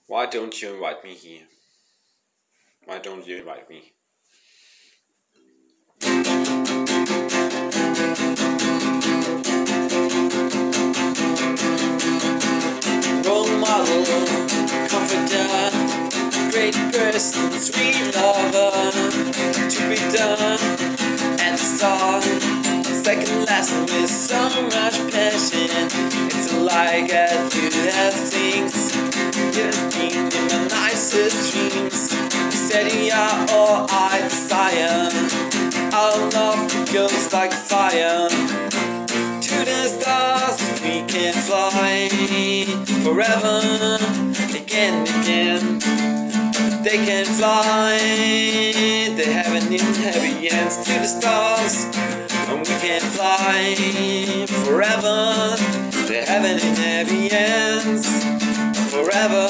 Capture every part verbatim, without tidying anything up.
Why don't you invite me here? Why don't you invite me? Role model, confidant, great person, sweet lover, to be done, and star. Second lesson with so much passion. It's like as you have things you've been in my nicest dreams. Steady are all I desire. Our love goes like fire. To the stars we can fly forever, again, again. They can fly, they haven't even heavy ends. To the stars, and we can fly forever. They haven't even heavy ends. Forever.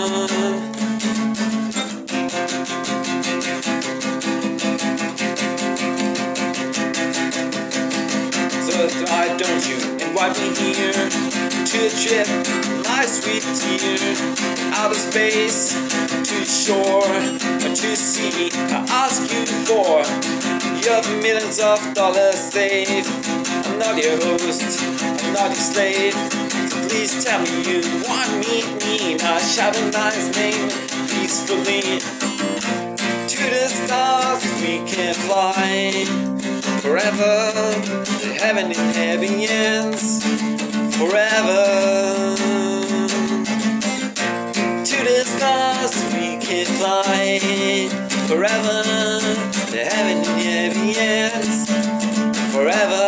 So why don't you invite me here to a trip, my sweet dear, out of space, to the shore, or to sea. I ask you for, you have millions of dollars saved. I'm not your host, I'm not your slave. So please tell me you want me, me. Now shout a nice name peacefully. To the stars we can fly forever. The heaven in heavy ends. Forever. To the stars we can fly forever. The heaven in heavy ends. Forever.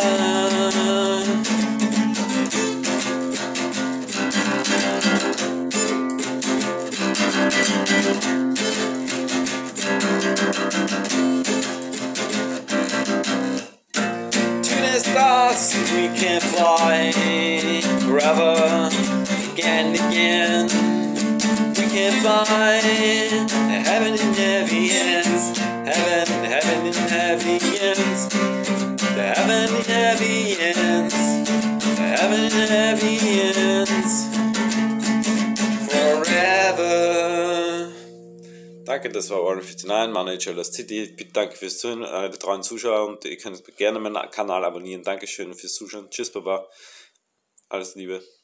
Stars we can fly forever, again and again. We can fly, heaven in heavy ends, heaven, heaven in heavy ends, the heaven in heavy ends, the heaven in heavy ends, forever. Danke, das war orion neunundfünfzig, Manager Lost City. Bitte danke fürs Zuhören, äh, die treuen Zuschauer, und ihr könnt gerne meinen Kanal abonnieren. Dankeschön fürs Zuschauen. Tschüss, Baba. Alles Liebe.